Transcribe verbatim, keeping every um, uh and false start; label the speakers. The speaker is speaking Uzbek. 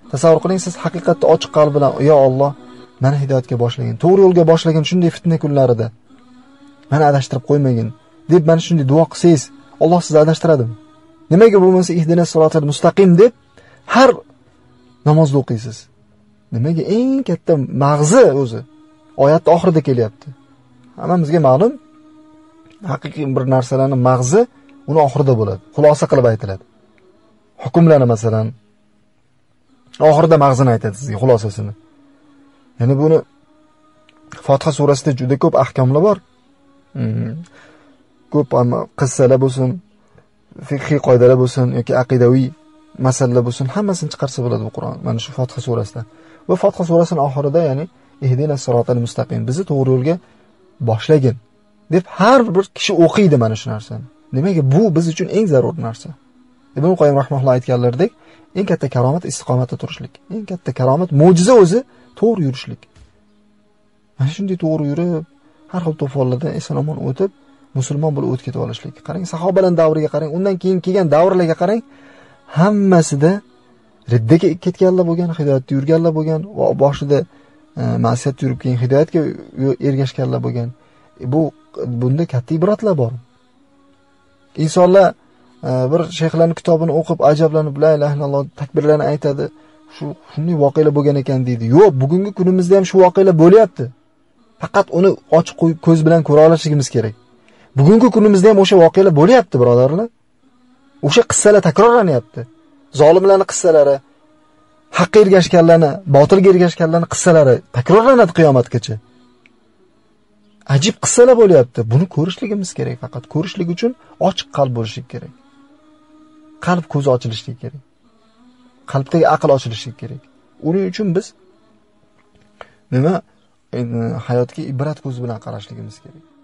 Speaker 1: Tasavvur qiling, siz haqiqatda ochiq qalb bilan, "Ya Alloh, meni hidoyatga boshlagin, to'g'ri yo'lga boshlagin shunday fitna kunlarida. Meni adashtirib qo'ymagin" deb mana shunday duo qilsangiz, Alloh sizni adashtiradimi? Nimaga bo'lmasa ihdinas siratal mustaqim deb har namozda o'qiysiz? Nimaga? Eng katta mag'zi o'zi oyatning oxirida kelyapti. Hammamizga ma'lum, haqiqiy bir narsalarning mag'zi uni oxirida bo'ladi. Xulosa qilib aytiladi. Hukmlarni masalan oxirida mag'zini aytadi sizga, xulosasini. Ya'ni buni Fotiha surasida juda ko'p ahkomlar bor. Hmm. Ko'p qissalar bo'lsin, fiqhiy qoidalar bo'lsin yoki aqidaviy masalalar bo'lsin, hammasini chiqarsa bo'ladi bu Qur'on. Mana shu Fotiha surasida. Va Fotiha surasining oxirida, ya'ni ihdinas siratal mustaqim, bizni to'g'ri yo'lga boshlagin deb har bir kishi o'qiydi mana shu narsani. Nimaga? Bu biz uchun eng zarur narsa. Ibn Qoyyim rahimahulloh aytganlaridek, eng katta karomat istiqomatda turishlik. Eng katta karomat, mo'jiza o'zi to'g'ri yurishlik. Mana shunday to'g'ri yurib, har xil to'fonlardan eson-omon o'tib, musulmon bo'lib o'tib ketib olishlik. Qarang, sahobalar davriga qarang, undan keyin kelgan davrlarga qarang, hammasida riddaga ketganlar bo'lgan, hidoyatda yurganlar bo'lgan, va boshida e, ma'siyatda yurib keyin hidoyatga ergashganlar bo'lgan. E, bu bunda katta ibratlar bor. Insonlar e, bir shayxlarning kitobini o'qib ajablanib, la ilaha illalloh takbirlarni aytadi. Shu shunday voqealar bo'lgan ekan deydi. Yo'q, bugungi kunimizda ham shu voqealar bo'lyapti. Faqat uni ochiq qo'yib ko'z bilan ko'ra olishimiz kerak. Bugungi kunimizda ham o'sha voqealar bo'lyapti, birodarlar. O'sha qissalar takrorlanyapti. Zolimlarning qissalari, haqqa ergashganlarni, botilga ergashganlarning qissalari takrorlanadi qiyomatgacha. Ajib qissalar bo'lyapti. Buni ko'rishligimiz kerak, faqat ko'rishlik uchun ochiq qalb bo'lishi kerak. Qalb ko'zi ochilishi kerak. Qalbdagi aql ochilishi kerak. Uning uchun biz nima hayotga ibrat ko'zi bilan qarashligimiz kerak.